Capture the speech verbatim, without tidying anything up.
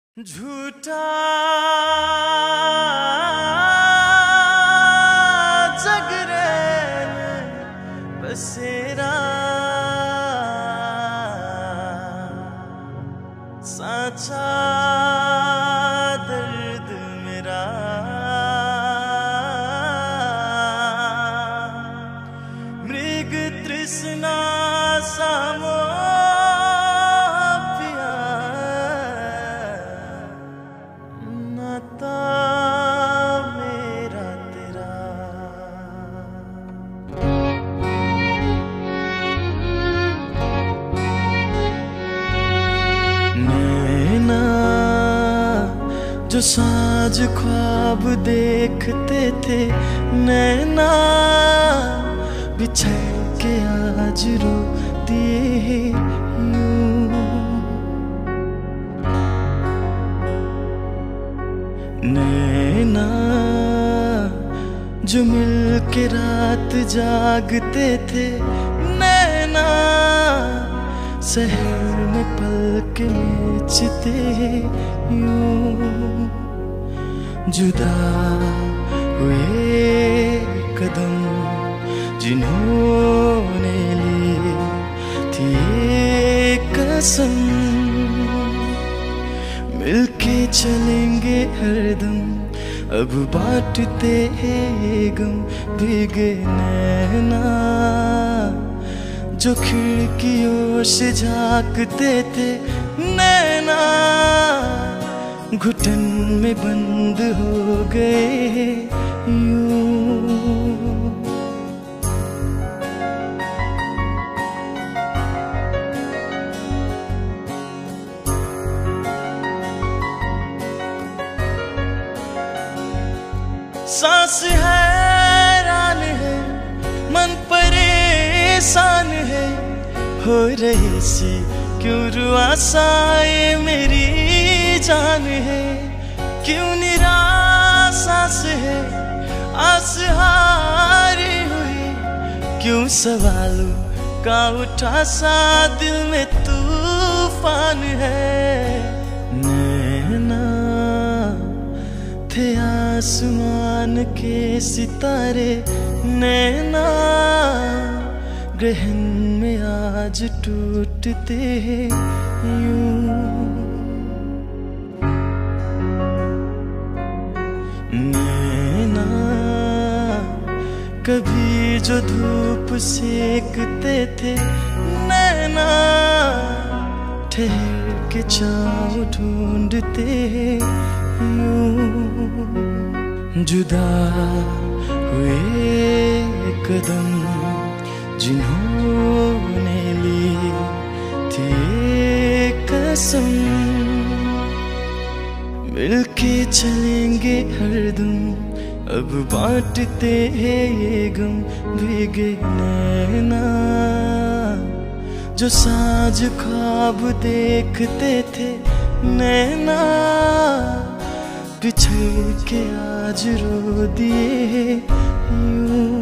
झूठा जगरेन बसेरा साचा दर्द मेरा मृग तृष्णा सामो मेरा तेरा नैना जो साँझ ख्वाब देखते थे, नैना बिछड़ के आज रो दिए यूं। नैना जो मिल के रात जागते थे, नैना शहर में पल के बेचते यूं। जुदा हुए कदम जिन्होंने ली थी कसम, मिलके चलेंगे हरदम, अब बांटते हैं गम। भीगे नैना जो खिड़कियों से झांकते थे, नैना घुटन में बंद हो गए यूं। सांस हैरान है, मन परेशान है, हो रही सी क्यों रुआसा ये मेरी जान है। क्यों निराशा से है आस हारी हुई, क्यों सवालों का उठा सा दिल में तूफान है। नैना थे आसमान के सितारे, नैना ग्रहण में आज टूटते यूं। नैना कभी जो धूप सेकते थे, नैना ठहर के छाँव ढूंढते यूं। जुदा हुए कदम जिन्होंने ली थी कसम, मिलके चलेंगे हरदम, अब बांटते हैं ये गम। भीगे नैना जो साँझ ख्वाब देखते थे, नैना बिछड़ के आज रो दिए यूं।